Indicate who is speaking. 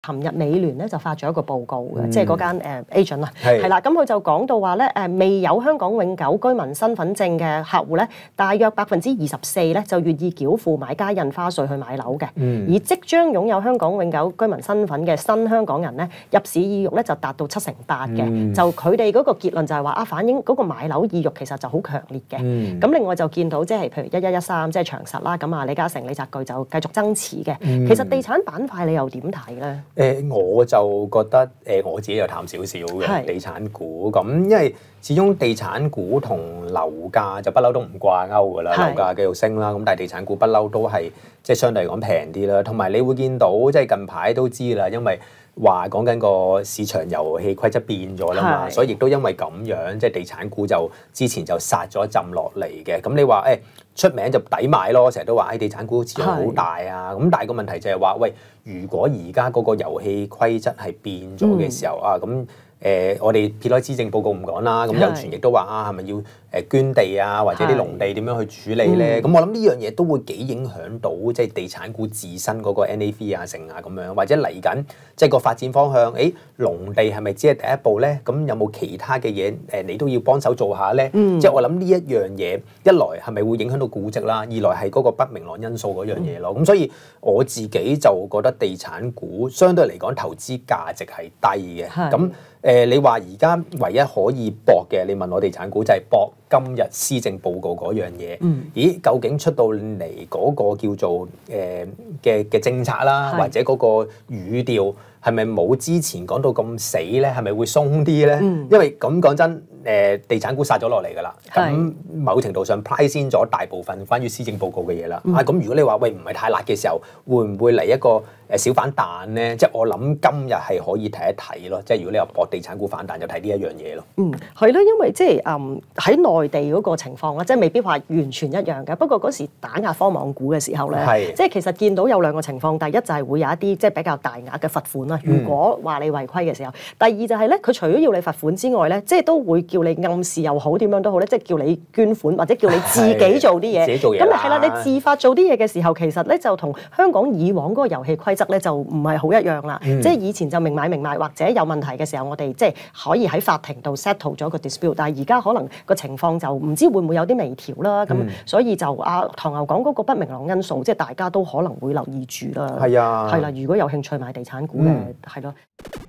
Speaker 1: 琴日美聯咧就發咗一個報告嘅，即係嗰間agent 啊，係啦，咁佢就講到話咧未有香港永久居民身份證嘅客戶咧，大約24%咧就願意繳付買家印花稅去買樓嘅，而即將擁有香港永久居民身份嘅新香港人咧，入市意欲咧就達到78%嘅，就佢哋嗰個結論就係話反映嗰個買樓意欲其實就好強烈嘅。咁另外就見到即係譬如1113即係長實啦，咁李嘉誠、李澤鉅就繼續增持嘅。其實地產板塊你又點睇咧？
Speaker 2: 我就覺得我自己又淡少少嘅地產股咁，因為始終地產股同樓價就不嬲都唔掛鈎㗎啦，樓價繼續升啦，咁但係地產股不嬲都係即係相對嚟講平啲啦，同埋你會見到即係近排都知啦，因為話講緊個市場遊戲規則變咗啦嘛，所以亦都因為咁樣，即係地產股就之前就殺咗一陣落嚟嘅。咁你話出名就抵買咯，成日都話地產股市場好大啊。咁但係個問題就係話，喂，如果而家嗰個遊戲規則係變咗嘅時候咁。我哋撇開施政報告唔講啦，咁有傳亦都話係咪要捐地啊，或者啲農地點樣去處理咧？咁我諗呢樣嘢都會幾影響到即係地產股自身嗰個 NAV 啊、成啊咁樣，或者嚟緊即係個發展方向，農地係咪只係第一步咧？咁有冇其他嘅嘢你都要幫手做下咧？即係我諗呢一樣嘢，一來係咪會影響到估值啦？二來係嗰個不明朗因素嗰樣嘢咯。咁所以我自己就覺得地產股相對嚟講投資價值係低嘅。咁你話而家唯一可以搏嘅，你問我地產股就係搏今日施政報告嗰樣嘢。咦，究竟出到嚟嗰個叫做嘅政策啦，或者嗰個語調係咪冇之前講到咁死咧？係咪會鬆啲咧？因為咁講真，地產股殺咗落嚟㗎啦。咁某程度上 price 先咗大部分關於施政報告嘅嘢啦。咁如果你話喂唔係太辣嘅時候，會唔會嚟一個小反彈咧？即係我諗今日係可以睇一睇咯。即係如果你話博地產股反彈，就睇呢一樣嘢咯。
Speaker 1: 係咯，因為即係喺內地嗰個情況啦，即係未必話完全一樣嘅。不過嗰時打壓科網股嘅時候咧，即係其實見到有兩個情況。第一就係會有一啲即係比較大額嘅罰款啦。如果話你違規嘅時候，第二就係咧，佢除咗要你罰款之外咧，即係都會叫你暗示又好點樣都好咧，即係叫你捐款或者叫你自己做啲嘢。
Speaker 2: 自己做嘢。
Speaker 1: 咁係啦，你自發做啲嘢嘅時候，其實咧就同香港以往嗰個遊戲規則咧就唔係好一樣啦。即係以前就明買明賣，或者有問題嘅時候，我哋即係可以喺法庭度 settle 咗個 dispute。但係而家可能個情況就唔知會唔會有啲微調啦。咁所以就唐牛講嗰個不明朗因素，即係大家都可能會留意住啦。係啦，如果有興趣買地產股嘅，係咯。